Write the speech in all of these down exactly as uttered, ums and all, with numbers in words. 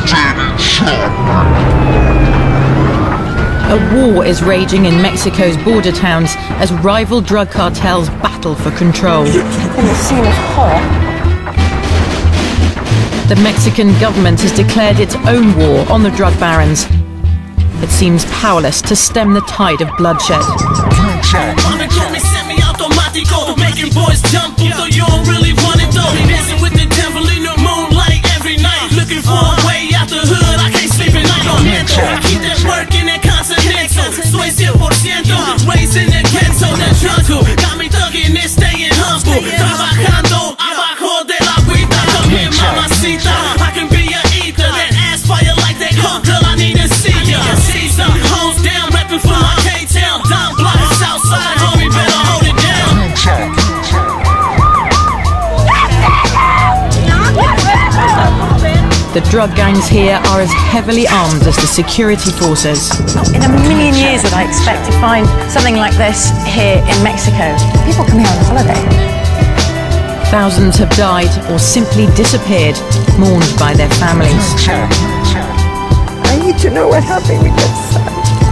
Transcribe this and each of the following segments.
A war is raging in Mexico's border towns as rival drug cartels battle for control. In the scene of horror. The Mexican government has declared its own war on the drug barons. It seems powerless to stem the tide of bloodshed. Making boys jump, though you don't really want it though. Dancing with the devil in the moonlight every night. Looking for a way out the hood, I can't sleep at night. I keep that work in that continental. Soy cien por ciento, raised in the ghetto, the jungle. Got me thugging and staying humble. Trabajando abajo de la vida. Come here, mamacita, I can be your ether. That ass fire like that car, girl, I need to see ya. Caesar, hoes down, rapping for my K-Town. Down block, south side, homie, better hold it down. The drug gangs here are as heavily armed as the security forces. In a million years would I expect to find something like this here in Mexico. People come here on holiday. Thousands have died or simply disappeared, mourned by their families. I need to know what happened with that son.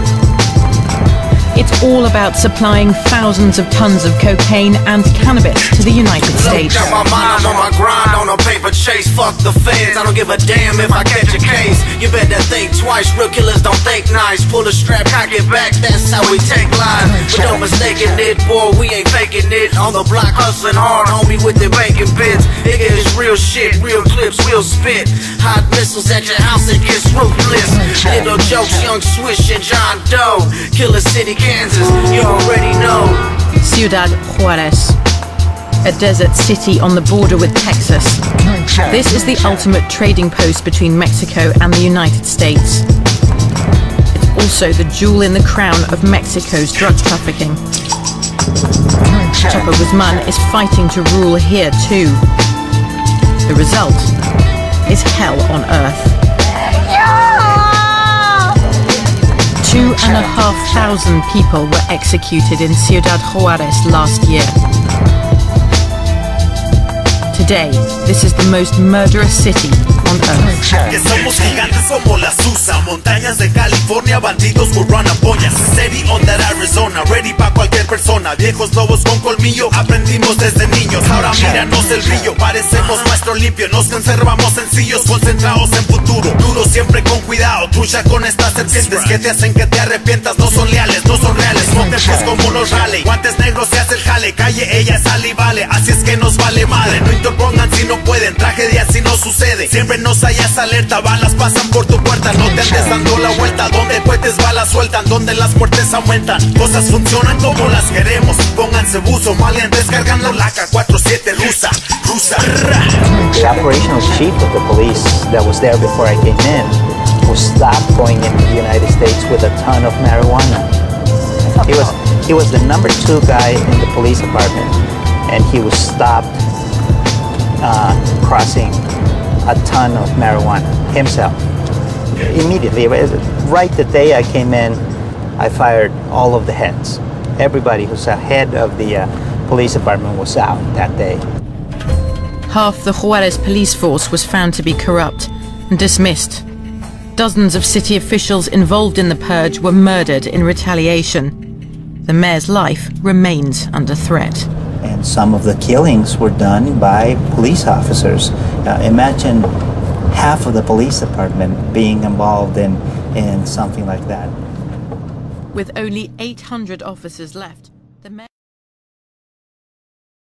It's all about supplying thousands of tons of cocaine and cannabis to the United States. Got my mind on my grind, on a paper chase. Fuck the feds, I don't give a damn if I catch a case. You better think twice, real killers don't think nice. Pull the strap, cock it back, that's how we take lives. But don't mistaken it, boy, we ain't faking it. On the block hustling hard, homie, with the bacon bits. It is real shit, real clips, real spit. Hot missiles at your house, it gets ruthless. Little jokes, young Swish and John Doe. Killer City, Kansas, you already know. Ciudad Juarez, a desert city on the border with Texas. This is the ultimate trading post between Mexico and the United States. It's also the jewel in the crown of Mexico's drug trafficking. Chapo Guzman is fighting to rule here too. The result is hell on earth. Two and a half thousand people were executed in Ciudad Juarez last year. Today, this is the most murderous city on earth. Que somos gigantes como la Susa, montañas de California, bandidos with run pollas. Steady on that Arizona, ready pa' cualquier persona. Viejos lobos con colmillo, aprendimos desde niños. Ahora míranos el brillo, parecemos maestro limpio. Nos conservamos sencillos, concentrados en futuro. Duro siempre con cuidado, trucha con estas serpientes que te hacen que te arrepientas. No son leales, no son reales, monteros como los Raleigh. Guantes negros se hace el jale, calle ella es Ali vale. Así es que nos vale madre, no interpongan si no pueden. Tragedia si no sucede, siempre nos hayas alerta. Balas pasan por tu puerta, no te andes dando la vuelta. Donde cohetes balas sueltan, donde las muertes aumentan. Cosas funcionan como las queremos. Pónganse buzo, maleantes cargando la K cuarenta y siete rusa, rusa. The operational chief of the police that was there before I came in was stopped going into the United States with a ton of marijuana. He was he was the number two guy in the police department, and he was stopped uh, crossing a ton of marijuana himself. Immediately, right the day I came in, I fired all of the heads. Everybody who's a head of the uh, police department was out that day. Half the Juarez police force was found to be corrupt and dismissed. Dozens of city officials involved in the purge were murdered in retaliation. The mayor's life remains under threat. And some of the killings were done by police officers. Uh, imagine half of the police department being involved in, in something like that. With only eight hundred officers left,